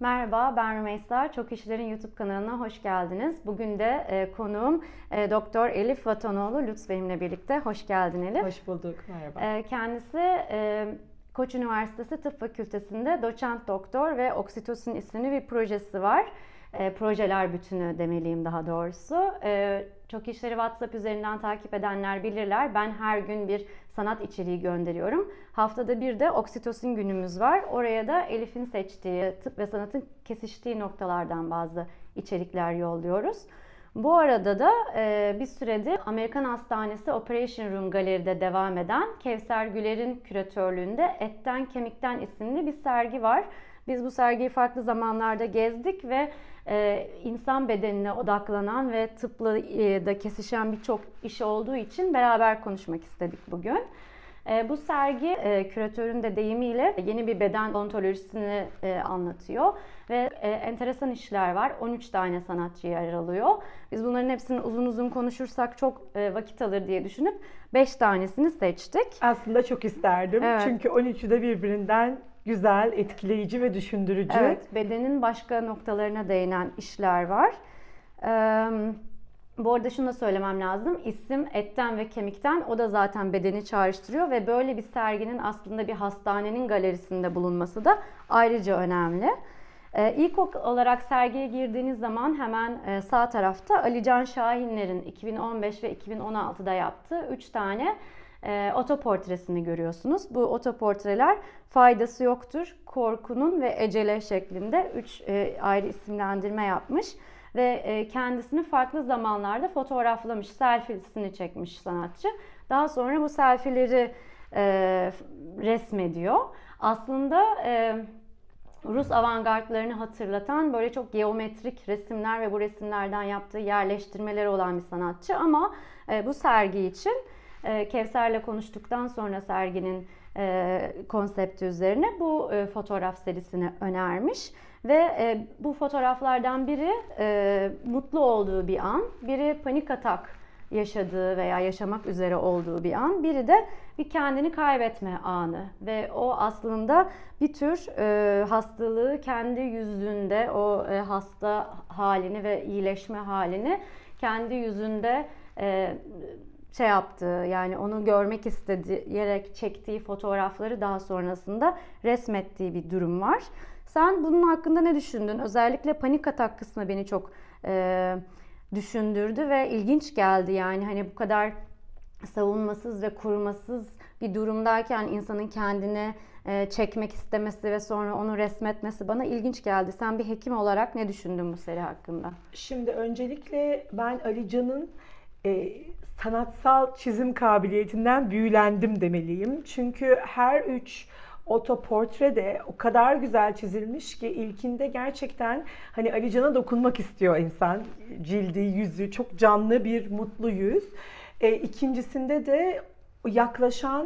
Merhaba, ben Rümeysa. Çok İşler'in YouTube kanalına hoş geldiniz. Bugün de konuğum Doktor Elif Vatanoğlu Lutz benimle birlikte. Hoş geldin Elif. Hoş bulduk, merhaba. Kendisi Koç Üniversitesi Tıp Fakültesi'nde doçent doktor ve Oksitosin isimli bir projesi var. Projeler bütünü demeliyim daha doğrusu. Çok İşleri WhatsApp üzerinden takip edenler bilirler. Ben her gün bir sanat içeriği gönderiyorum. Haftada bir de Oksitosin günümüz var. Oraya da Elif'in seçtiği, tıp ve sanatın kesiştiği noktalardan bazı içerikler yolluyoruz. Bu arada da bir süredir Amerikan Hastanesi Operation Room Galeri'de devam eden Kevser Güler'in küratörlüğünde Etten Kemikten isimli bir sergi var. Biz bu sergiyi farklı zamanlarda gezdik ve insan bedenine odaklanan ve tıpla da kesişen birçok iş olduğu için beraber konuşmak istedik bugün. Bu sergi küratörün de deyimiyle yeni bir beden ontolojisini anlatıyor ve enteresan işler var. 13 tane sanatçı yer alıyor. Biz bunların hepsini uzun uzun konuşursak çok vakit alır diye düşünüp 5 tanesini seçtik. Aslında çok isterdim çünkü 13'ü de birbirinden güzel, etkileyici ve düşündürücü. Evet, bedenin başka noktalarına değinen işler var. Bu arada şunu da söylemem lazım. İsim etten ve kemikten, o da zaten bedeni çağrıştırıyor ve böyle bir serginin aslında bir hastanenin galerisinde bulunması da ayrıca önemli. İlk olarak sergiye girdiğiniz zaman hemen sağ tarafta Ali Can Şahinler'in 2015 ve 2016'da yaptığı 3 tane otoportresini görüyorsunuz. Bu otoportreler faydası yoktur, korkunun ve ecele şeklinde 3 ayrı isimlendirme yapmış. Ve kendisini farklı zamanlarda fotoğraflamış, selfiesini çekmiş sanatçı. Daha sonra bu selfie'leri resmediyor. Aslında Rus avantgardlarını hatırlatan böyle çok geometrik resimler ve bu resimlerden yaptığı yerleştirmeleri olan bir sanatçı. Ama bu sergi için Kevser'le konuştuktan sonra serginin konsepti üzerine bu fotoğraf serisini önermiş. Ve bu fotoğraflardan biri mutlu olduğu bir an, biri panik atak yaşadığı veya yaşamak üzere olduğu bir an, biri de bir kendini kaybetme anı. Ve o aslında bir tür hastalığı kendi yüzünde, o hasta halini ve iyileşme halini kendi yüzünde yaptığı, yani onu görmek isteyerek çektiği fotoğrafları daha sonrasında resmettiği bir durum var. Sen bunun hakkında ne düşündün? Özellikle panik atak kısmı beni çok düşündürdü ve ilginç geldi. Yani hani bu kadar savunmasız ve korumasız bir durumdayken insanın kendini çekmek istemesi ve sonra onu resmetmesi bana ilginç geldi. Sen bir hekim olarak ne düşündün bu seri hakkında? Şimdi öncelikle ben Ali Can'ın sanatsal çizim kabiliyetinden büyülendim demeliyim. Çünkü her 3 otoportre de o kadar güzel çizilmiş ki ilkinde gerçekten hani Ali Can'a dokunmak istiyor insan. Cildi, yüzü çok canlı bir mutlu yüz. İkincisinde de yaklaşan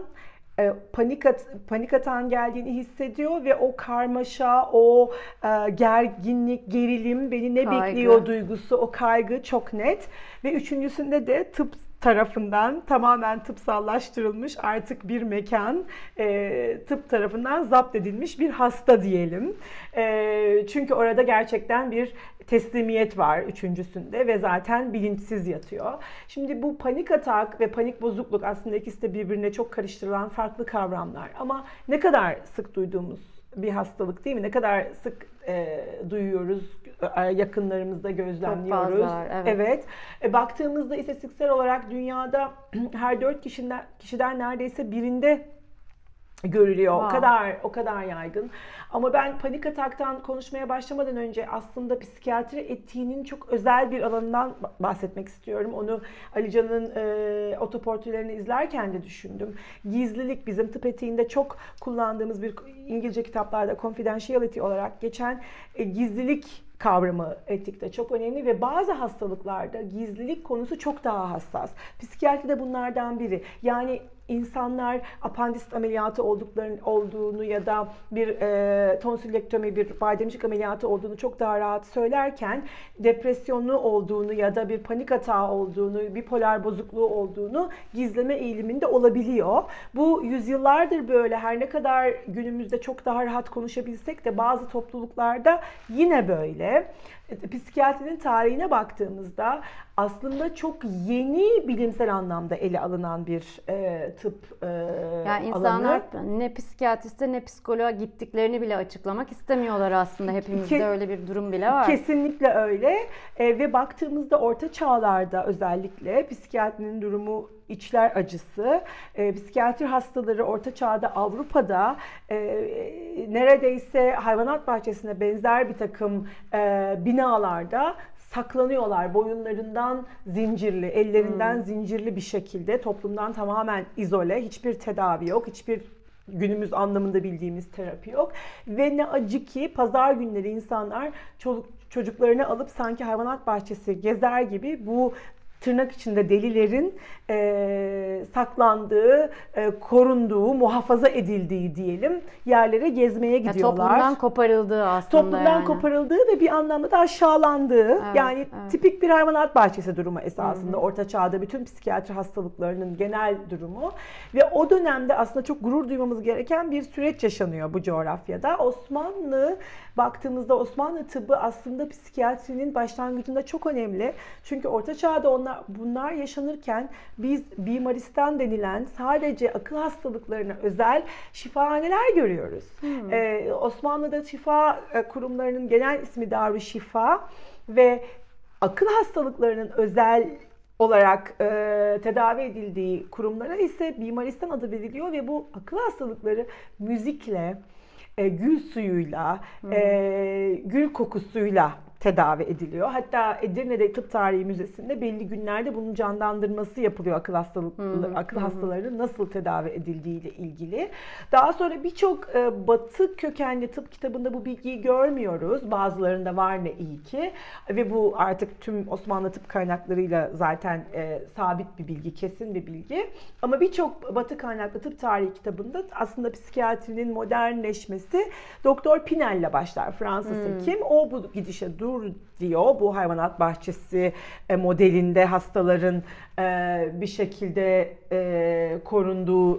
panik atağın geldiğini hissediyor ve o karmaşa, o gerginlik, gerilim, beni ne bekliyor duygusu, o kaygı çok net. Ve üçüncüsünde de tıp tarafından tamamen tıpsallaştırılmış artık bir mekan, tıp tarafından zapt edilmiş bir hasta diyelim. Çünkü orada gerçekten bir teslimiyet var üçüncüsünde ve zaten bilinçsiz yatıyor. Şimdi bu panik atak ve panik bozukluk aslında ikisi de birbirine çok karıştırılan farklı kavramlar. Ama ne kadar sık duyduğumuz bir hastalık değil mi? Ne kadar sık duyuyoruz, yakınlarımızda gözlemliyoruz. Çok fazla, evet. Baktığımızda istatistiksel olarak dünyada her 4 kişiden neredeyse birinde görülüyor. Wow. O kadar yaygın. Ama ben panik ataktan konuşmaya başlamadan önce aslında psikiyatri etiğinin çok özel bir alanından bahsetmek istiyorum. Onu Ali Can'ın otoportrelerini izlerken de düşündüm. Gizlilik bizim tıp etiğinde çok kullandığımız bir İngilizce kitaplarda confidentiality olarak geçen gizlilik kavramı etikte çok önemli ve bazı hastalıklarda gizlilik konusu çok daha hassas. Psikiyatri de bunlardan biri. Yani insanlar apandisit ameliyatı olduğunu ya da bir tonsillektomi, bir bademcik ameliyatı olduğunu çok daha rahat söylerken depresyonlu olduğunu ya da bir panik atağı olduğunu, bipolar bozukluğu olduğunu gizleme eğiliminde olabiliyor. Bu yüzyıllardır böyle, her ne kadar günümüzde çok daha rahat konuşabilsek de bazı topluluklarda yine böyle. Psikiyatrinin tarihine baktığımızda aslında çok yeni bilimsel anlamda ele alınan bir tıp yani insanlar ne psikiyatriste ne psikoloğa gittiklerini bile açıklamak istemiyorlar aslında. Hepimizde öyle bir durum bile var. Kesinlikle öyle. Ve baktığımızda orta çağlarda özellikle psikiyatrinin durumu içler acısı. Psikiyatri hastaları orta çağda Avrupa'da neredeyse hayvanat bahçesine benzer bir takım binalarda saklanıyorlar. Boyunlarından zincirli, ellerinden zincirli bir şekilde, toplumdan tamamen izole, hiçbir tedavi yok, hiçbir günümüz anlamında bildiğimiz terapi yok. Ve ne acı ki pazar günleri insanlar çocuklarını alıp sanki hayvanat bahçesi gezer gibi bu tırnak içinde delilerin saklandığı, korunduğu, muhafaza edildiği diyelim yerlere gezmeye gidiyorlar. Toplumdan koparıldığı aslında. Toplumdan koparıldığı ve bir anlamda da aşağılandığı. Evet, yani tipik bir hayvanat bahçesi durumu esasında. Orta çağda bütün psikiyatri hastalıklarının genel durumu. Ve o dönemde aslında çok gurur duymamız gereken bir süreç yaşanıyor bu coğrafyada. Baktığımızda Osmanlı tıbbı aslında psikiyatrinin başlangıcında çok önemli. Çünkü Orta Çağ'da bunlar yaşanırken biz bimaristan denilen sadece akıl hastalıklarına özel şifahaneler görüyoruz. Osmanlı'da şifa kurumlarının genel ismi Darüşşifa ve akıl hastalıklarının özel olarak tedavi edildiği kurumlara ise bimaristan adı veriliyor ve bu akıl hastalıkları müzikle, gül suyuyla, gül kokusuyla tedavi ediliyor. Hatta Edirne'de Tıp Tarihi Müzesi'nde belli günlerde bunun canlandırması yapılıyor, akıl hastalarının nasıl tedavi edildiği ile ilgili. Daha sonra birçok Batı kökenli tıp kitabında bu bilgiyi görmüyoruz. Bazılarında var ne iyi ki. Ve bu artık tüm Osmanlı tıp kaynaklarıyla zaten sabit bir bilgi, kesin bir bilgi. Ama birçok Batı kaynaklı tıp tarihi kitabında aslında psikiyatrinin modernleşmesi Doktor Pinel'le başlar. Fransız hekim. O bu gidişe dur diyor. Bu hayvanat bahçesi modelinde hastaların bir şekilde korunduğu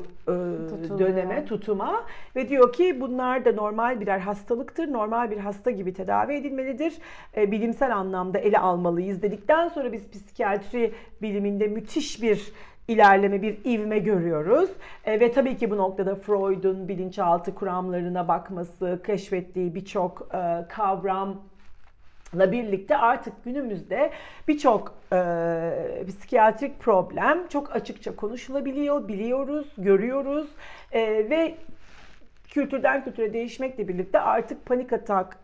tutuma ve diyor ki bunlar da normal birer hastalıktır. Normal bir hasta gibi tedavi edilmelidir. Bilimsel anlamda ele almalıyız dedikten sonra biz psikiyatri biliminde müthiş bir ilerleme, bir ivme görüyoruz. Ve tabii ki bu noktada Freud'un bilinçaltı kuramlarına bakması, keşfettiği birçok kavramla birlikte artık günümüzde birçok psikiyatrik problem çok açıkça konuşulabiliyor, biliyoruz, görüyoruz ve kültürden kültüre değişmekle birlikte artık panik atak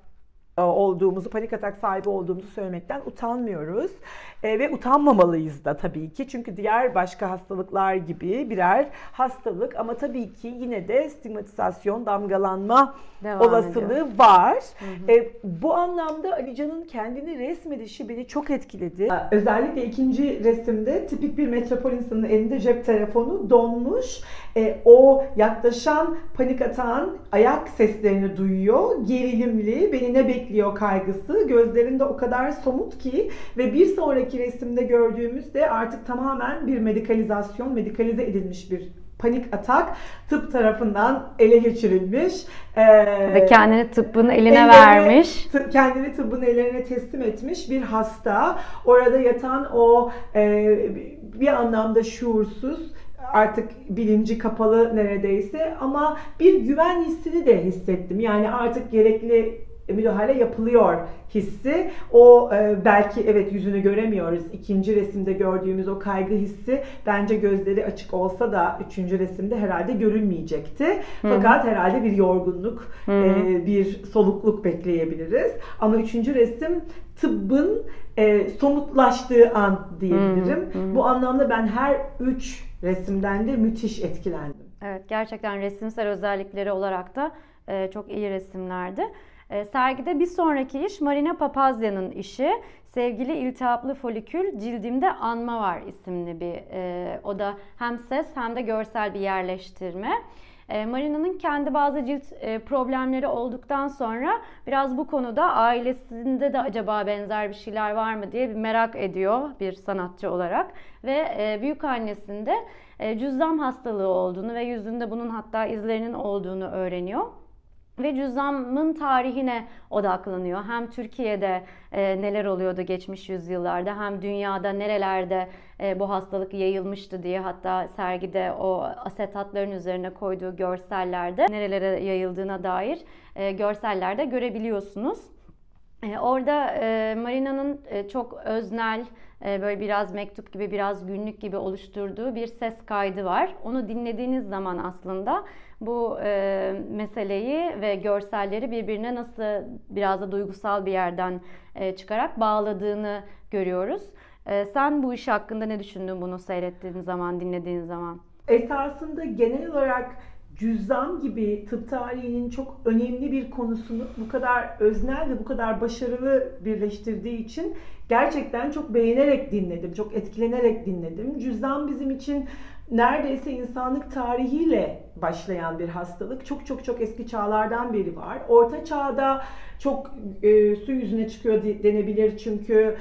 sahibi olduğumuzu söylemekten utanmıyoruz. Ve utanmamalıyız da tabii ki. Çünkü diğer başka hastalıklar gibi birer hastalık ama tabii ki yine de stigmatizasyon, damgalanma olasılığı var. Bu anlamda Ali Can'ın kendini resmedişi beni çok etkiledi. Özellikle ikinci resimde tipik bir metropol insanının elinde cep telefonu donmuş. O yaklaşan panik atağın ayak seslerini duyuyor. Gerilimli, beni ne bekliyor kaygısı. Gözlerinde o kadar somut ki ve bir sonraki resimde gördüğümüzde artık tamamen bir medikalize edilmiş bir panik atak tıp tarafından ele geçirilmiş. Ve kendini tıbbın eline vermiş. Kendini tıbbın ellerine teslim etmiş bir hasta. Orada yatan o bir anlamda şuursuz, artık bilinci kapalı neredeyse ama bir güven hissini de hissettim. Yani artık gerekli müdahale yapılıyor hissi. O belki evet yüzünü göremiyoruz. İkinci resimde gördüğümüz o kaygı hissi bence gözleri açık olsa da üçüncü resimde herhalde görülmeyecekti. Fakat herhalde bir yorgunluk, bir solukluk bekleyebiliriz. Ama üçüncü resim tıbbın somutlaştığı an diyebilirim. Bu anlamda ben her üç resimden de müthiş etkilendim. Evet, gerçekten resimsel özellikleri olarak da çok iyi resimlerdi. Sergide bir sonraki iş Marina Papazia'nın işi. Sevgili iltihaplı folikül, cildimde anma var isimli bir, o da hem ses hem de görsel bir yerleştirme. Marina'nın kendi bazı cilt problemleri olduktan sonra biraz bu konuda ailesinde de acaba benzer bir şeyler var mı diye bir merak ediyor bir sanatçı olarak. Ve büyükannesinde cüzzam hastalığı olduğunu ve yüzünde bunun hatta izlerinin olduğunu öğreniyor. Ve cüzzamın tarihine odaklanıyor. Hem Türkiye'de neler oluyordu geçmiş yüzyıllarda, hem dünyada nerelerde bu hastalık yayılmıştı diye, hatta sergide o asetatların üzerine koyduğu görsellerde nerelere yayıldığına dair görsellerde görebiliyorsunuz. Orada Marina'nın çok öznel, böyle biraz mektup gibi, biraz günlük gibi oluşturduğu bir ses kaydı var. Onu dinlediğiniz zaman aslında bu meseleyi ve görselleri birbirine nasıl biraz da duygusal bir yerden çıkarak bağladığını görüyoruz. Sen bu iş hakkında ne düşündün bunu seyrettiğin zaman, dinlediğin zaman? Esasında genel olarak cüzzam gibi tıp tarihinin çok önemli bir konusunu bu kadar öznel ve bu kadar başarılı birleştirdiği için gerçekten çok beğenerek dinledim, çok etkilenerek dinledim. Cüzzam bizim için neredeyse insanlık tarihiyle başlayan bir hastalık. Çok çok çok eski çağlardan beri var. Orta çağda çok su yüzüne çıkıyor denebilir çünkü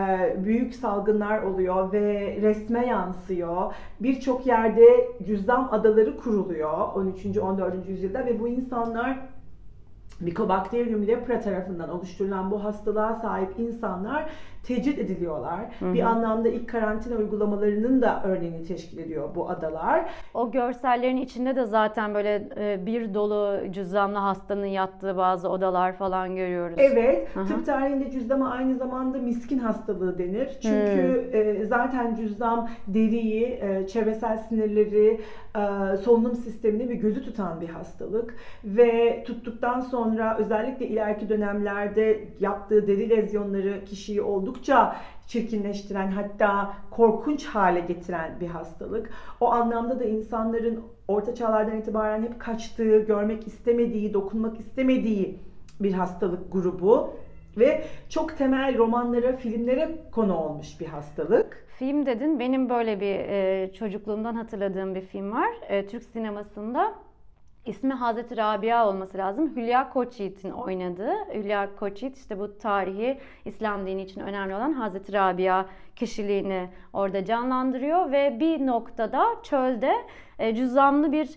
büyük salgınlar oluyor ve resme yansıyor. Birçok yerde cüzzam adaları kuruluyor 13. 14. yüzyılda ve bu insanlar Mycobacterium lepra tarafından oluşturulan bu hastalığa sahip insanlar tecrit ediliyorlar. Bir anlamda ilk karantina uygulamalarının da örneğini teşkil ediyor bu adalar. O görsellerin içinde de zaten böyle bir dolu cüzzamlı hastanın yattığı bazı odalar falan görüyoruz. Evet, tıp tarihinde cüzzama aynı zamanda miskin hastalığı denir. Çünkü zaten cüzzam deriyi, çevresel sinirleri, solunum sistemini ve gözü tutan bir hastalık. Ve tuttuktan sonra özellikle ileriki dönemlerde yaptığı deri lezyonları kişiyi oldukça çirkinleştiren, hatta korkunç hale getiren bir hastalık. O anlamda da insanların orta çağlardan itibaren hep kaçtığı, görmek istemediği, dokunmak istemediği bir hastalık grubu ve çok temel romanlara, filmlere konu olmuş bir hastalık. Film dedin, benim böyle bir çocukluğumdan hatırladığım bir film var. Türk sinemasında. İsmi Hazreti Rabia olması lazım. Hülya Koçyiğit'in oynadığı. Hülya Koçyiğit işte bu tarihi, İslam dini için önemli olan Hazreti Rabia kişiliğini orada canlandırıyor ve bir noktada çölde cüzzamlı bir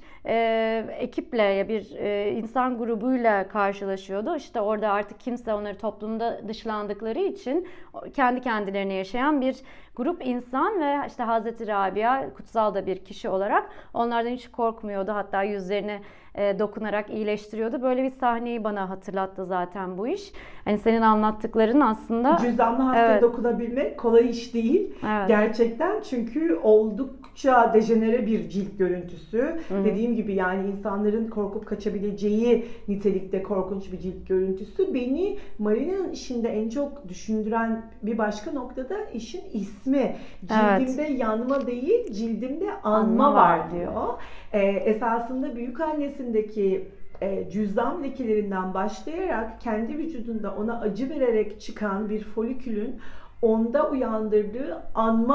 ekiple ya bir insan grubuyla karşılaşıyordu. İşte orada artık kimse, onları toplumda dışlandıkları için kendi kendilerine yaşayan bir grup insan ve işte Hazreti Rabia kutsal da bir kişi olarak onlardan hiç korkmuyordu. Hatta yüzlerine dokunarak iyileştiriyordu. Böyle bir sahneyi bana hatırlattı zaten bu iş. Hani senin anlattıkların aslında... Cüzzamlı hastaya dokunabilmek kolay iş değil. Evet. Gerçekten, çünkü oldukça dejenere bir cilt görüntüsü. Dediğim gibi yani insanların korkup kaçabileceği nitelikte korkunç bir cilt görüntüsü. Beni Marina'nın işinde en çok düşündüren bir başka noktada işin ismi. Cildimde yanma değil, cildimde anma var diyor. Esasında büyükannesindeki cüzzam lekelerinden başlayarak kendi vücudunda ona acı vererek çıkan bir folikülün onda uyandırdığı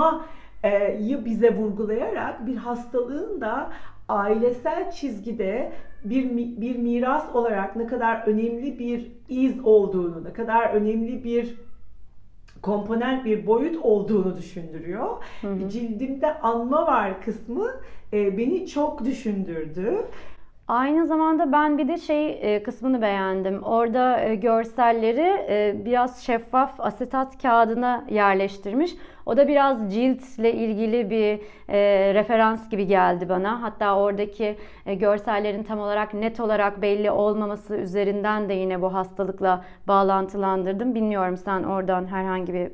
anmayı bize vurgulayarak bir hastalığın da ailesel çizgide bir miras olarak ne kadar önemli bir iz olduğunu, ne kadar önemli bir komponent, bir boyut olduğunu düşündürüyor. Cildimde anma var kısmı beni çok düşündürdü. Aynı zamanda ben bir de kısmını beğendim. Orada görselleri biraz şeffaf asetat kağıdına yerleştirmiş. O da biraz ciltle ilgili bir referans gibi geldi bana. Hatta oradaki görsellerin tam olarak net olarak belli olmaması üzerinden de yine bu hastalıkla bağlantılandırdım. Bilmiyorum, sen oradan herhangi bir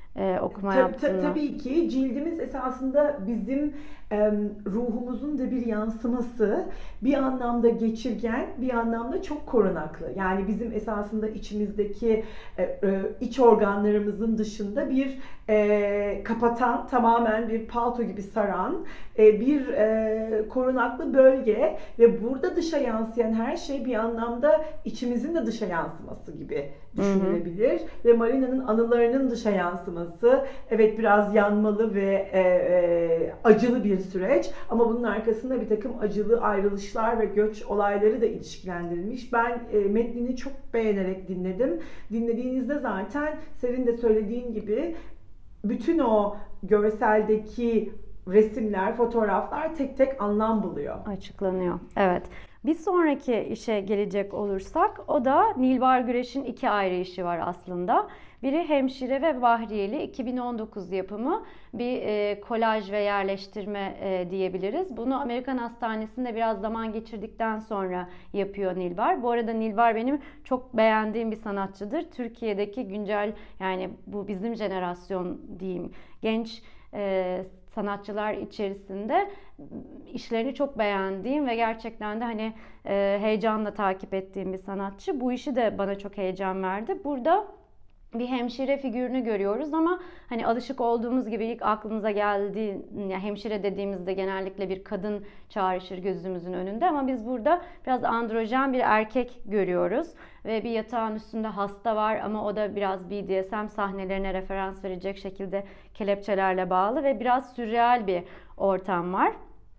okuma yaptığında? Tabii ki cildimiz esasında bizim ruhumuzun da bir yansıması, bir anlamda geçirgen, bir anlamda çok korunaklı. Yani bizim esasında içimizdeki iç organlarımızın dışında bir kapatan, tamamen bir palto gibi saran bir korunaklı bölge ve burada dışa yansıyan her şey bir anlamda içimizin de dışa yansıması gibi düşünülebilir. Ve Marina'nın anılarının dışa yansıması, evet biraz yanmalı ve acılı bir süreç ama bunun arkasında bir takım acılı ayrılışlar ve göç olayları da ilişkilendirilmiş. Ben metnini çok beğenerek dinledim. Dinlediğinizde zaten senin de söylediğin gibi bütün o görseldeki resimler, fotoğraflar tek tek anlam buluyor. Açıklanıyor. Evet. Bir sonraki işe gelecek olursak o da Nilbar Güreş'in iki ayrı işi var aslında. Biri Hemşire ve Bahriyeli 2019 yapımı bir kolaj ve yerleştirme diyebiliriz. Bunu Amerikan Hastanesi'nde biraz zaman geçirdikten sonra yapıyor Nilbar. Bu arada Nilbar benim çok beğendiğim bir sanatçıdır. Türkiye'deki güncel, yani bu bizim jenerasyon diyeyim, genç sanatçılar içerisinde işlerini çok beğendiğim ve gerçekten de hani heyecanla takip ettiğim bir sanatçı. Bu işi de bana çok heyecan verdi. Burada bir hemşire figürünü görüyoruz ama hani alışık olduğumuz gibi ilk aklımıza geldiği, yani hemşire dediğimizde genellikle bir kadın çağrışır gözümüzün önünde ama biz burada biraz androjen bir erkek görüyoruz ve bir yatağın üstünde hasta var ama o da biraz BDSM sahnelerine referans verecek şekilde kelepçelerle bağlı ve biraz sürreal bir ortam var.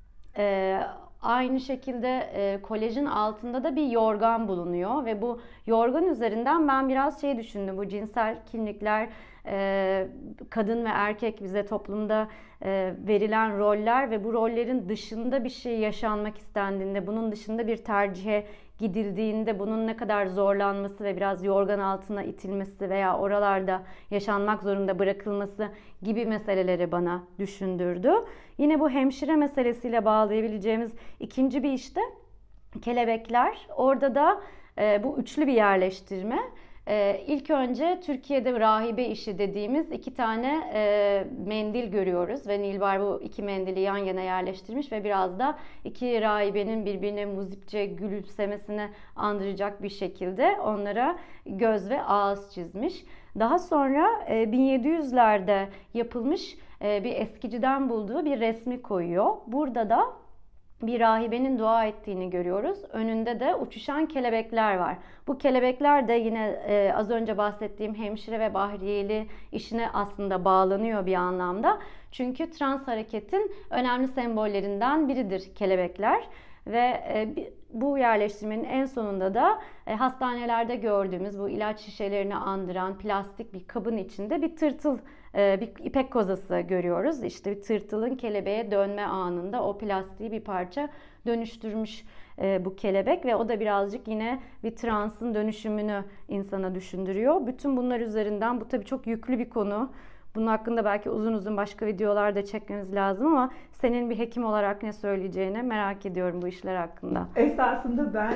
Aynı şekilde kolejin altında da bir yorgan bulunuyor ve bu yorgan üzerinden ben biraz şey düşündüm. Bu cinsel kimlikler, kadın ve erkek bize toplumda verilen roller ve bu rollerin dışında bir şey yaşanmak istendiğinde, bunun dışında bir tercihe gidildiğinde bunun ne kadar zorlanması ve biraz yorgan altına itilmesi veya oralarda yaşanmak zorunda bırakılması gibi meseleleri bana düşündürdü. Yine bu hemşire meselesiyle bağlayabileceğimiz ikinci bir işte kelebekler. Orada da bu üçlü bir yerleştirme. İlk önce Türkiye'de rahibe işi dediğimiz iki tane mendil görüyoruz ve Nilbar bu iki mendili yan yana yerleştirmiş ve biraz da iki rahibenin birbirine muzipçe gülümsemesini andıracak bir şekilde onlara göz ve ağız çizmiş. Daha sonra 1700'lerde yapılmış bir eskiciden bulduğu bir resmi koyuyor. Burada da bir rahibenin dua ettiğini görüyoruz. Önünde de uçuşan kelebekler var. Bu kelebekler de yine az önce bahsettiğim hemşire ve bahriyeli işine aslında bağlanıyor bir anlamda. Çünkü trans hareketin önemli sembollerinden biridir kelebekler. Ve bu yerleştirmenin en sonunda da hastanelerde gördüğümüz bu ilaç şişelerini andıran plastik bir kabın içinde bir tırtıl, bir ipek kozası görüyoruz. İşte bir tırtılın kelebeğe dönme anında o plastiği bir parça dönüştürmüş bu kelebek ve o da birazcık yine bir transın dönüşümünü insana düşündürüyor. Bütün bunlar üzerinden, bu tabii çok yüklü bir konu. Bunun hakkında belki uzun uzun başka videolar da çekmemiz lazım ama senin bir hekim olarak ne söyleyeceğini merak ediyorum bu işler hakkında. Esasında ben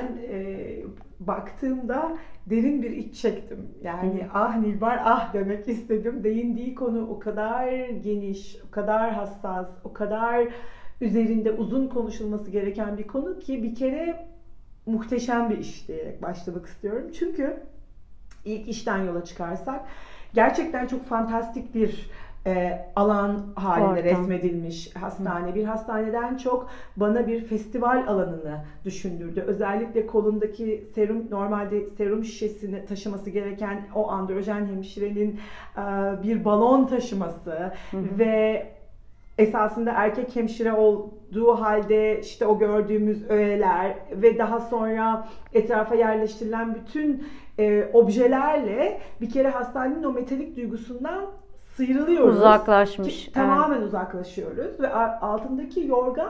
baktığımda derin bir iç çektim. Yani ah Nilbar ah demek istedim. Değindiği konu o kadar geniş, o kadar hassas, o kadar üzerinde uzun konuşulması gereken bir konu ki bir kere muhteşem bir iş diyerek başlamak istiyorum. Çünkü ilk işten yola çıkarsak gerçekten çok fantastik bir alan halinde resmedilmiş hastane. Bir hastaneden çok bana bir festival alanını düşündürdü. Özellikle kolundaki serum, normalde serum şişesini taşıması gereken o androjen hemşirenin bir balon taşıması ve esasında erkek hemşire olduğu halde işte o gördüğümüz öğeler ve daha sonra etrafa yerleştirilen bütün objelerle bir kere hastanenin o metalik duygusundan sıyrılıyoruz. Uzaklaşmış. Tamamen uzaklaşıyoruz ve altındaki yorgan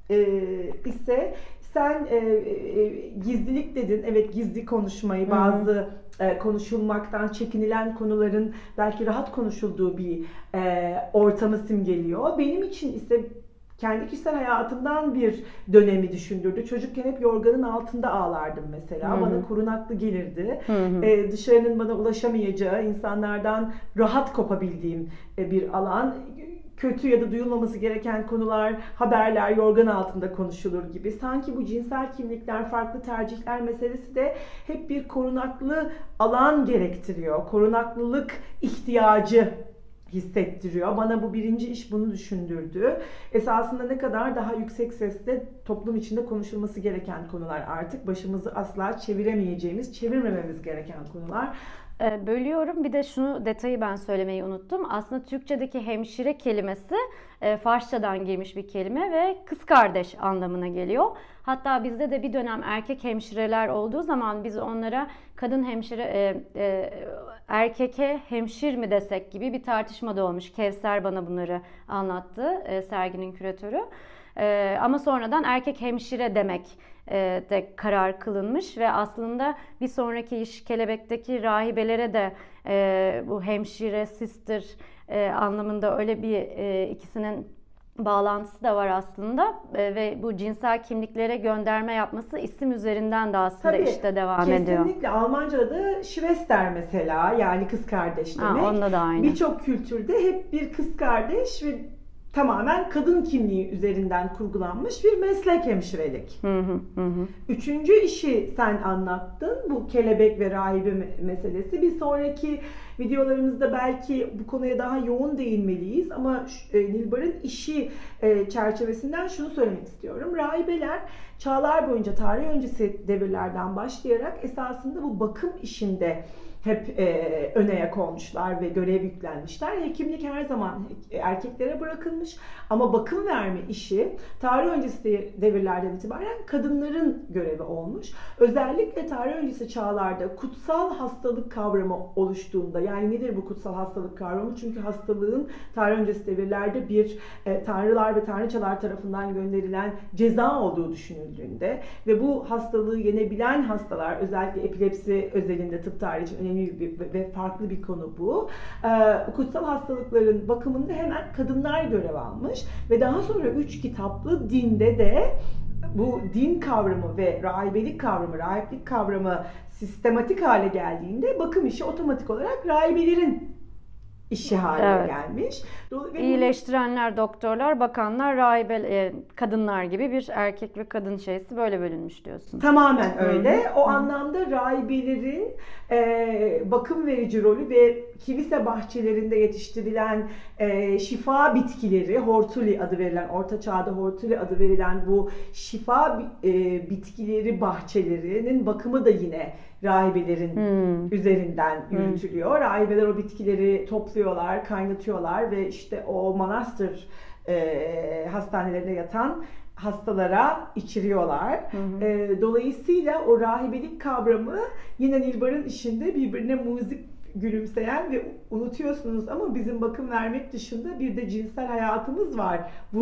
ise sen gizlilik dedin. Evet, gizli konuşmayı, bazı konuşulmaktan çekinilen konuların belki rahat konuşulduğu bir ortamı simgeliyor. Benim için ise kendi kişisel hayatımdan bir dönemi düşündürdü. Çocukken hep yorganın altında ağlardım mesela. Hı-hı. Bana korunaklı gelirdi. Dışarının bana ulaşamayacağı, insanlardan rahat kopabildiğim bir alan. Kötü ya da duyulmaması gereken konular, haberler yorgan altında konuşulur gibi. Sanki bu cinsel kimlikler, farklı tercihler meselesi de hep bir korunaklı alan gerektiriyor. Korunaklılık ihtiyacı hissettiriyor. Bana bu birinci iş bunu düşündürdü. Esasında ne kadar daha yüksek sesle toplum içinde konuşulması gereken konular, artık başımızı asla çeviremeyeceğimiz, çevirmememiz gereken konular. Bölüyorum. Bir de şunu detayı ben söylemeyi unuttum. Aslında Türkçedeki hemşire kelimesi Farsçadan girmiş bir kelime ve kız kardeş anlamına geliyor. Hatta bizde de bir dönem erkek hemşireler olduğu zaman biz onlara kadın hemşire, erkeke hemşir mi desek gibi bir tartışma da olmuş. Kevser bana bunları anlattı, serginin küratörü. Ama sonradan erkek hemşire demek de karar kılınmış ve aslında bir sonraki iş Kelebek'teki rahibelere de bu hemşire, sister anlamında öyle bir ikisinin bağlantısı da var aslında ve bu cinsel kimliklere gönderme yapması isim üzerinden de aslında işte devam ediyor. Kesinlikle. Almanca'da da Schwester mesela, yani kız kardeş demek. Onda da aynı. Birçok kültürde hep bir kız kardeş ve tamamen kadın kimliği üzerinden kurgulanmış bir meslek hemşirelik. Üçüncü işi sen anlattın. Bu kelebek ve rahibe meselesi. Bir sonraki videolarımızda belki bu konuya daha yoğun değinmeliyiz. Ama Nilbar'ın işi çerçevesinden şunu söylemek istiyorum. Rahibeler çağlar boyunca tarih öncesi devirlerden başlayarak esasında bu bakım işinde hep öne yak olmuşlar ve görev yüklenmişler. Hekimlik her zaman erkeklere bırakılmış ama bakım verme işi tarih öncesi devirlerden itibaren kadınların görevi olmuş. Özellikle tarih öncesi çağlarda kutsal hastalık kavramı oluştuğunda, yani nedir bu kutsal hastalık kavramı? Çünkü hastalığın tarih öncesi devirlerde bir tanrılar ve tanrıçalar tarafından gönderilen ceza olduğu düşünüldüğünde ve bu hastalığı yenebilen hastalar, özellikle epilepsi özelinde tıp tarihi için önemli ve farklı bir konu bu. Kutsal hastalıkların bakımında hemen kadınlar görev almış ve daha sonra 3 kitaplı dinde de bu din kavramı ve rahibelik kavramı, rahiplik kavramı sistematik hale geldiğinde bakım işi otomatik olarak rahibelerin işi haline gelmiş. İyileştirenler doktorlar, bakanlar, rahibe, kadınlar gibi bir erkek ve kadın şeysi böyle bölünmüş diyorsun. Tamamen öyle. O anlamda rahibelerin bakım verici rolü ve kilise bahçelerinde yetiştirilen şifa bitkileri, hortuli adı verilen, Orta Çağ'da hortuli adı verilen bu şifa bitkileri bahçelerinin bakımı da yine rahibelerin üzerinden yürütülüyor. Rahibeler o bitkileri topluyorlar, kaynatıyorlar ve işte o manastır hastanelerinde yatan hastalara içiriyorlar. Dolayısıyla o rahibelik kavramı yine Nilbar'ın işinde birbirine muzip gülümseyen ve unutuyorsunuz ama bizim bakım vermek dışında bir de cinsel hayatımız var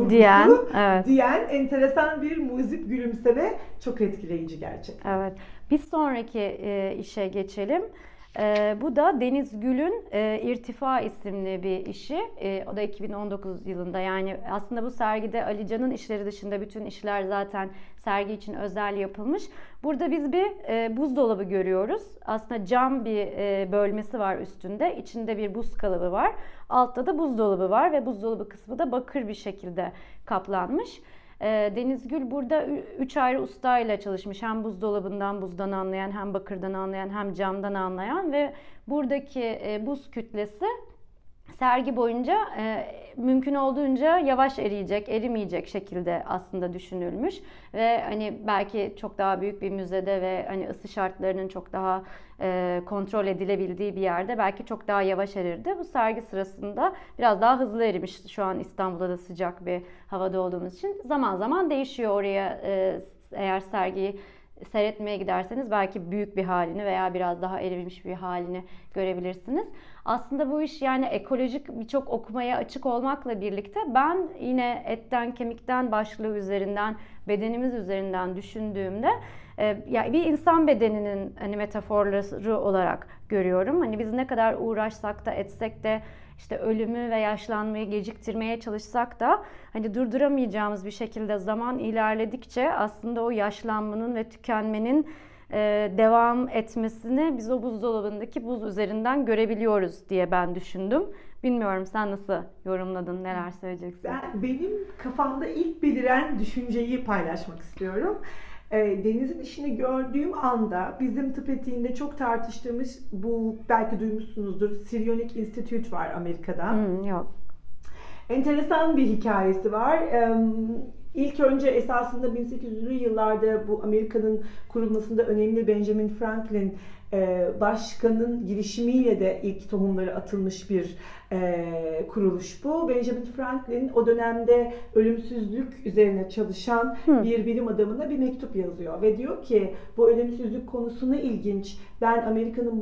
diyen enteresan bir muzip gülümseme, çok etkileyici gerçekten. Evet. Bir sonraki işe geçelim. Bu da Deniz Gül'ün İrtifa isimli bir işi. O da 2019 yılında. Yani aslında bu sergide Ali Can'ın işleri dışında bütün işler zaten sergi için özel yapılmış. Burada biz bir buzdolabı görüyoruz. Aslında cam bir bölmesi var üstünde. İçinde bir buz kalıbı var. Altta da buzdolabı var ve buzdolabı kısmı da bakır bir şekilde kaplanmış. Deniz Gül burada 3 ayrı ustayla çalışmış. Hem buzdolabından, buzdan anlayan, hem bakırdan anlayan, hem camdan anlayan ve buradaki buz kütlesi sergi boyunca mümkün olduğunca yavaş eriyecek, erimeyecek şekilde aslında düşünülmüş ve hani belki çok daha büyük bir müzede ve hani ısı şartlarının çok daha kontrol edilebildiği bir yerde belki çok daha yavaş erirdi. Bu sergi sırasında biraz daha hızlı erimiş. Şu an İstanbul'da da sıcak bir havada olduğumuz için zaman zaman değişiyor oraya. Eğer sergiyi seyretmeye giderseniz belki büyük bir halini veya biraz daha erimiş bir halini görebilirsiniz. Aslında bu iş yani ekolojik birçok okumaya açık olmakla birlikte ben yine etten kemikten başlığı üzerinden, bedenimiz üzerinden düşündüğümde yani bir insan bedeninin hani metaforları olarak görüyorum. Hani biz ne kadar uğraşsak da etsek de işte ölümü ve yaşlanmayı geciktirmeye çalışsak da hani durduramayacağımız bir şekilde zaman ilerledikçe aslında o yaşlanmanın ve tükenmenin devam etmesini biz o buzdolabındaki buz üzerinden görebiliyoruz diye ben düşündüm. Bilmiyorum, sen nasıl yorumladın, neler söyleyeceksin? Benim kafamda ilk beliren düşünceyi paylaşmak istiyorum. Deniz'in işini gördüğüm anda bizim tıp etiğinde çok tartıştığımız, bu belki duymuşsunuzdur, Syrionic Institute var Amerika'da. Yok. Enteresan bir hikayesi var. İlk önce esasında 1800'lü yıllarda bu Amerika'nın kurulmasında önemli Benjamin Franklin başkanın girişimiyle de ilk tohumları atılmış bir kuruluş bu. Benjamin Franklin o dönemde ölümsüzlük üzerine çalışan bir bilim adamına bir mektup yazıyor ve diyor ki bu ölümsüzlük konusunu ilginç. Ben Amerika'nın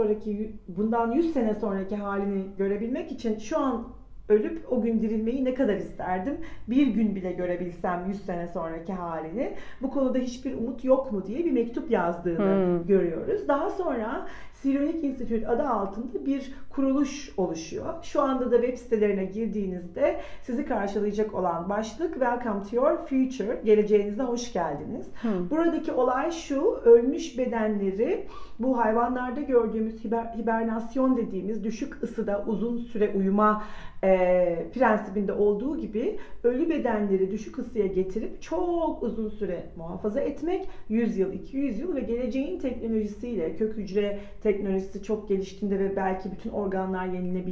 bundan 100 sene sonraki halini görebilmek için şu an ölüp o gün dirilmeyi ne kadar isterdim. Bir gün bile görebilsem 100 sene sonraki halini. Bu konuda hiçbir umut yok mu diye bir mektup yazdığını görüyoruz. Daha sonra Syrionic Institute adı altında bir kuruluş oluşuyor. Şu anda da web sitelerine girdiğinizde sizi karşılayacak olan başlık Welcome to your future. Geleceğinize hoş geldiniz. Buradaki olay şu: ölmüş bedenleri, bu hayvanlarda gördüğümüz hibernasyon dediğimiz düşük ısıda uzun süre uyuma prensibinde olduğu gibi ölü bedenleri düşük ısıya getirip çok uzun süre muhafaza etmek, 100 yıl, 200 yıl ve geleceğin teknolojisiyle, kök hücre teknolojisi çok geliştiğinde ve belki bütün organlar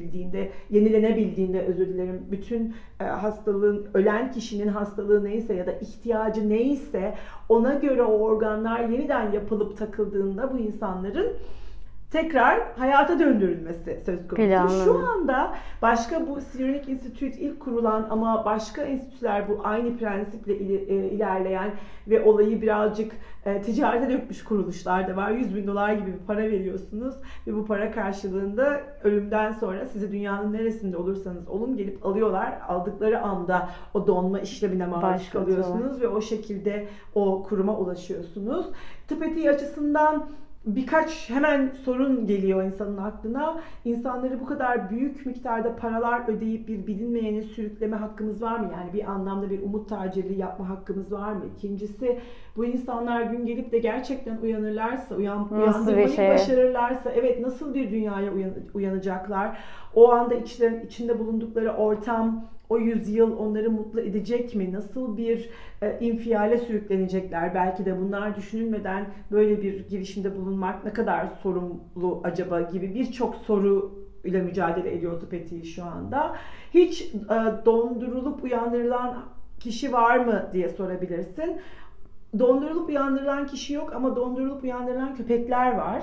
yenilenebildiğinde, özür dilerim, bütün hastalığın, ölen kişinin hastalığı neyse ya da ihtiyacı neyse ona göre o organlar yeniden yapılıp takıldığında bu insanların tekrar hayata döndürülmesi söz konusu. Şu anda başka, bu Syrionic Institute ilk kurulan ama başka enstitüler bu aynı prensiple ilerleyen ve olayı birazcık ticarete dökmüş kuruluşlar da var. $100.000 gibi bir para veriyorsunuz ve bu para karşılığında ölümden sonra sizi dünyanın neresinde olursanız olun gelip alıyorlar. Aldıkları anda o donma işlemine maruz kalıyorsunuz ve o şekilde o kuruma ulaşıyorsunuz. Tıp etiği açısından birkaç hemen sorun geliyor insanın aklına. İnsanları bu kadar büyük miktarda paralar ödeyip bir bilinmeyeni sürükleme hakkımız var mı? Yani bir anlamda bir umut tacirliği yapma hakkımız var mı? İkincisi, bu insanlar gün gelip de gerçekten uyanırlarsa, uyandırmayı başarırlarsa, evet, nasıl bir dünyaya uyanacaklar? O anda içinde bulundukları ortam, o yüzyıl onları mutlu edecek mi? Nasıl bir infiale sürüklenecekler? Belki de bunlar düşünülmeden böyle bir girişimde bulunmak ne kadar sorumlu acaba gibi birçok soru ile mücadele ediyor tıp etiği şu anda. Hiç dondurulup uyandırılan kişi var mı diye sorabilirsin. Dondurulup uyandırılan kişi yok ama dondurulup uyandırılan köpekler var.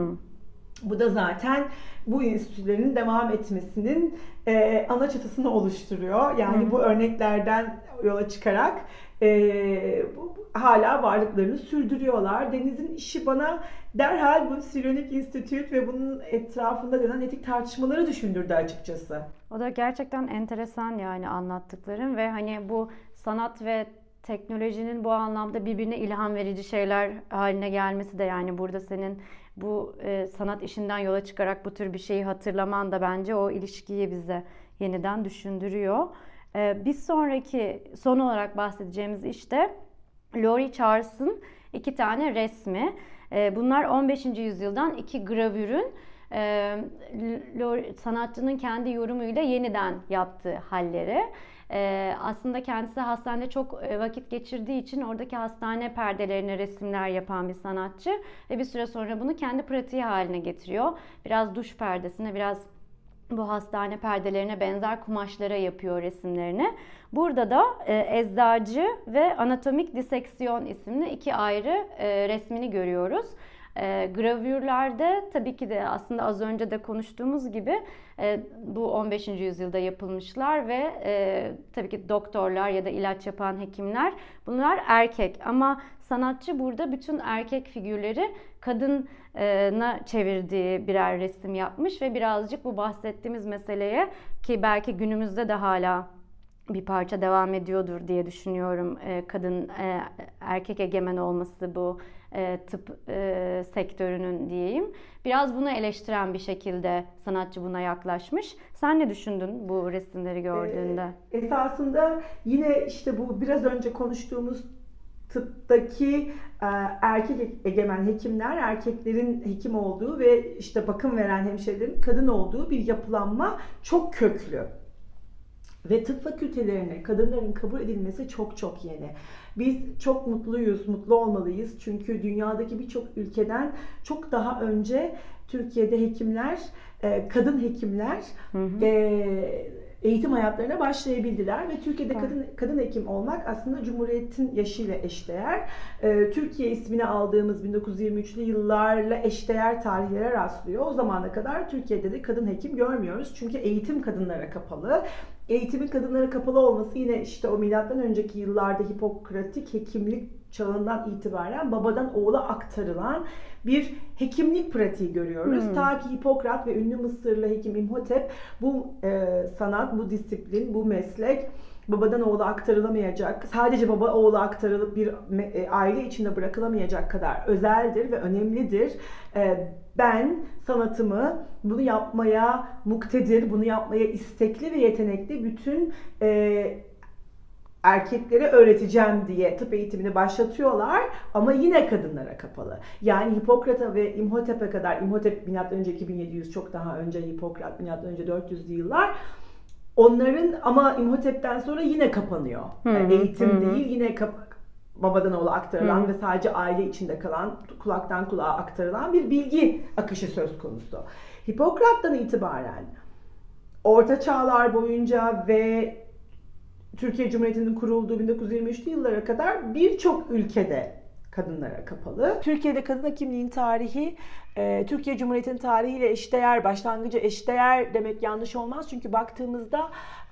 Bu da zaten bu enstitülerin devam etmesinin ana çatısını oluşturuyor. Yani bu örneklerden yola çıkarak hala varlıklarını sürdürüyorlar. Deniz'in işi bana derhal bu Syrionic Institute ve bunun etrafında dönen etik tartışmaları düşündürdü açıkçası. O da gerçekten enteresan yani anlattıkların ve hani bu sanat ve teknolojinin bu anlamda birbirine ilham verici şeyler haline gelmesi de, yani burada senin bu sanat işinden yola çıkarak bu tür bir şeyi hatırlaman da bence o ilişkiyi bize yeniden düşündürüyor. Bir sonraki, son olarak bahsedeceğimiz işte Laurie Charles'ın 2 tane resmi. Bunlar 15. yüzyıldan 2 gravürün sanatçının kendi yorumuyla yeniden yaptığı halleri. Aslında kendisi hastanede çok vakit geçirdiği için oradaki hastane perdelerine resimler yapan bir sanatçı ve bir süre sonra bunu kendi pratiği haline getiriyor. Biraz duş perdesine, biraz bu hastane perdelerine benzer kumaşlara yapıyor resimlerini. Burada da Eczacı ve Anatomik Diseksiyon isimli 2 ayrı resmini görüyoruz. Gravürlerde tabii ki de aslında az önce de konuştuğumuz gibi bu 15. yüzyılda yapılmışlar ve tabii ki doktorlar ya da ilaç yapan hekimler, bunlar erkek, ama sanatçı burada bütün erkek figürleri kadına çevirdiği birer resim yapmış ve birazcık bu bahsettiğimiz meseleye, ki belki günümüzde de hala bir parça devam ediyordur diye düşünüyorum. Kadın erkek egemen olması bu tıp sektörünün diyeyim. Biraz bunu eleştiren bir şekilde sanatçı buna yaklaşmış. Sen ne düşündün bu resimleri gördüğünde? Esasında yine işte bu biraz önce konuştuğumuz tıptaki erkek egemen hekimler, erkeklerin hekim olduğu ve işte bakım veren hemşirelerin kadın olduğu bir yapılanma çok köklü. Ve tıp fakültelerine kadınların kabul edilmesi çok çok yeni. Biz çok mutluyuz, mutlu olmalıyız. Çünkü dünyadaki birçok ülkeden çok daha önce Türkiye'de hekimler, kadın hekimler eğitim hayatlarına başlayabildiler ve Türkiye'de kadın hekim olmak aslında Cumhuriyet'in yaşıyla eşdeğer. Türkiye ismini aldığımız 1923'lü yıllarla eşdeğer tarihlere rastlıyor. O zamana kadar Türkiye'de de kadın hekim görmüyoruz. Çünkü eğitim kadınlara kapalı. Eğitimin kadınlara kapalı olması yine işte o milattan önceki yıllarda Hipokratik hekimlik çağından itibaren babadan oğula aktarılan bir hekimlik pratiği görüyoruz. Ta ki Hipokrat ve ünlü Mısırlı hekim İmhotep bu sanat, bu disiplin, bu meslek babadan oğula aktarılamayacak, sadece baba oğula aktarılıp bir aile içinde bırakılamayacak kadar özeldir ve önemlidir. Ben sanatımı bunu yapmaya muktedir, bunu yapmaya istekli ve yetenekli bütün erkeklere öğreteceğim diye tıp eğitimini başlatıyorlar ama yine kadınlara kapalı. Yani Hipokrat'a ve İmhotep'e kadar, İmhotep M.Ö. 2700 çok daha önce, Hipokrat M.Ö. 400'lü yıllar. Onların ama İmhotep'ten sonra yine kapanıyor. Yani eğitim değil, yine babadan oğula aktarılan ve sadece aile içinde kalan, kulaktan kulağa aktarılan bir bilgi akışı söz konusu. Hipokrat'tan itibaren Orta Çağlar boyunca ve Türkiye Cumhuriyeti'nin kurulduğu 1923'lü yıllara kadar birçok ülkede kadınlara kapalı. Türkiye'de kadın hekimliğin tarihi Türkiye Cumhuriyeti'nin tarihiyle eşdeğer, başlangıcı eşdeğer demek yanlış olmaz. Çünkü baktığımızda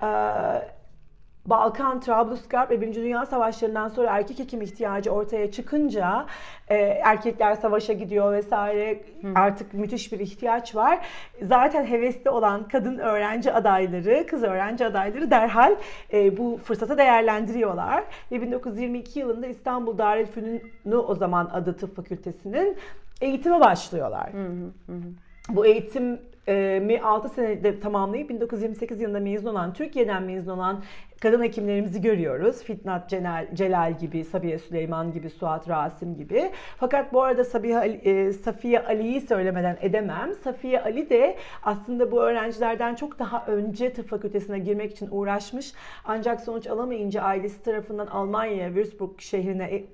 Balkan, Trablusgarp ve Birinci Dünya Savaşları'ndan sonra erkek hekim ihtiyacı ortaya çıkınca erkekler savaşa gidiyor vesaire, artık müthiş bir ihtiyaç var. Zaten hevesli olan kadın öğrenci adayları, kız öğrenci adayları derhal bu fırsatı değerlendiriyorlar. Ve 1922 yılında İstanbul Darülfünun'u, o zaman adı tıp fakültesinin, eğitime başlıyorlar. Bu eğitim 6 senede tamamlayıp 1928 yılında mezun olan, Türkiye'den mezun olan kadın hekimlerimizi görüyoruz. Fitnat Celal gibi, Sabiha Süleyman gibi, Suat Rasim gibi. Fakat bu arada Safiye Ali'yi söylemeden edemem. Safiye Ali de aslında bu öğrencilerden çok daha önce tıp fakültesine girmek için uğraşmış. Ancak sonuç alamayınca ailesi tarafından Almanya'ya, Würzburg şehrine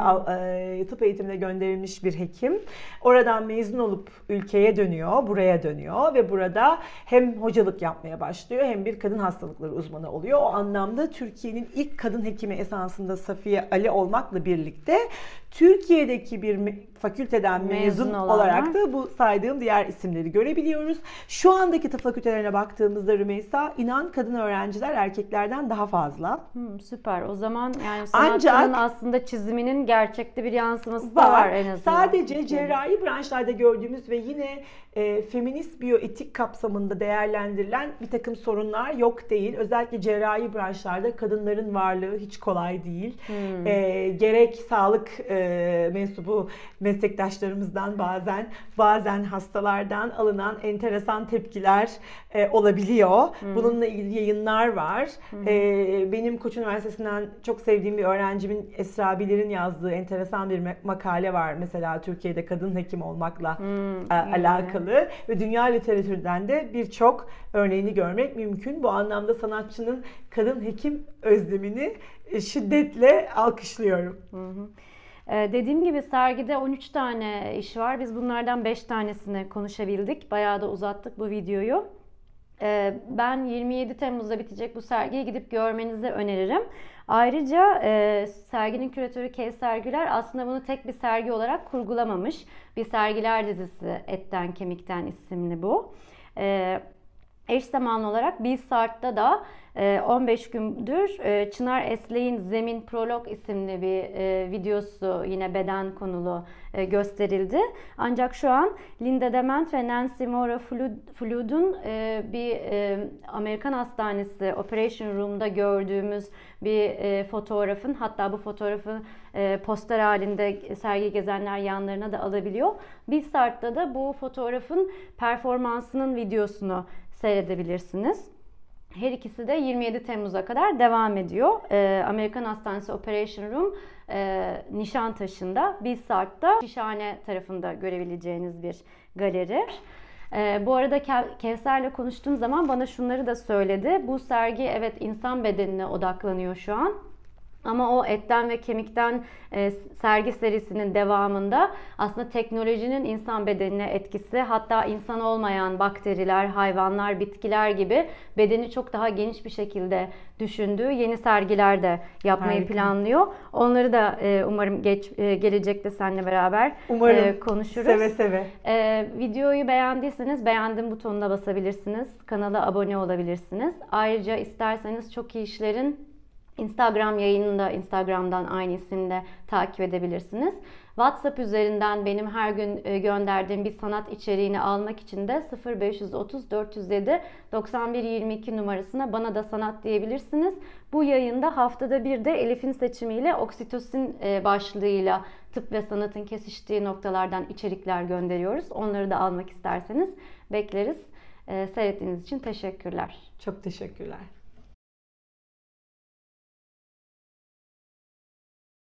tıp eğitimine gönderilmiş bir hekim. Oradan mezun olup ülkeye dönüyor, buraya dönüyor ve burada hem hocalık yapmaya başlıyor hem bir kadın hastalıkları uzmanı oluyor. O anlamda Türkiye'nin ilk kadın hekimi esasında Safiye Ali olmakla birlikte Türkiye'deki bir fakülteden mezun olarak da bu saydığım diğer isimleri görebiliyoruz. Şu andaki tıp fakültelerine baktığımızda Rümeysa, inan kadın öğrenciler erkeklerden daha fazla. Süper. O zaman yani sanatçının aslında çiziminin gerçekte bir yansıması da var en azından. Sadece cerrahi branşlarda gördüğümüz ve yine feminist biyoetik kapsamında değerlendirilen bir takım sorunlar yok değil. Özellikle cerrahi branşlarda kadınların varlığı hiç kolay değil. Gerek sağlık mensubu meslektaşlarımızdan bazen hastalardan alınan enteresan tepkiler olabiliyor. Bununla ilgili yayınlar var. Benim Koç Üniversitesi'nden çok sevdiğim bir öğrencimin, Esra Bilir'in yazdığı enteresan bir makale var. Mesela Türkiye'de kadın hekim olmakla alakalı ve dünya literatüründen de birçok örneğini görmek mümkün. Bu anlamda sanatçının kadın hekim özlemini şiddetle alkışlıyorum. Dediğim gibi sergide 13 tane iş var. Biz bunlardan 5 tanesini konuşabildik. Bayağı da uzattık bu videoyu. Ben 27 Temmuz'da bitecek bu sergiyi gidip görmenizi öneririm. Ayrıca serginin küratörü Kevser Güler aslında bunu tek bir sergi olarak kurgulamamış. Bir sergiler dizisi, Etten Kemikten isimli bu. Eş zamanlı olarak Bilsart'ta da 15 gündür Çınar Eslek'in Zemin Prolog isimli bir videosu, yine beden konulu gösterildi. Ancak şu an Linda Dement ve Nancy Moore Flood'un bir Amerikan hastanesi Operation Room'da gördüğümüz bir fotoğrafın, hatta bu fotoğrafın poster halinde sergi gezenler yanlarına da alabiliyor. Bilsart'ta da bu fotoğrafın performansının videosunu seyredebilirsiniz. Her ikisi de 27 Temmuz'a kadar devam ediyor. Amerikan Hastanesi Operation Room Nişantaşı'nda, Bilsart'ta Şişhane tarafında görebileceğiniz bir galeri. Bu arada Kevser'le konuştuğum zaman bana şunları da söyledi. Bu sergi evet insan bedenine odaklanıyor şu an. Ama o etten ve kemikten sergi serisinin devamında aslında teknolojinin insan bedenine etkisi, hatta insan olmayan bakteriler, hayvanlar, bitkiler gibi bedeni çok daha geniş bir şekilde düşündüğü yeni sergiler de yapmayı planlıyor. Onları da umarım gelecekte seninle beraber konuşuruz. Seve seve. Videoyu beğendiyseniz beğendim butonuna basabilirsiniz. Kanala abone olabilirsiniz. Ayrıca isterseniz Çok İyi İşler'in Instagram yayınını da Instagram'dan aynı isimle takip edebilirsiniz. WhatsApp üzerinden benim her gün gönderdiğim bir sanat içeriğini almak için de 0530 407 91 22 numarasına bana da sanat diyebilirsiniz. Bu yayında haftada bir de Elif'in seçimiyle oksitosin başlığıyla tıp ve sanatın kesiştiği noktalardan içerikler gönderiyoruz. Onları da almak isterseniz bekleriz. Seyrettiğiniz için teşekkürler. Çok teşekkürler.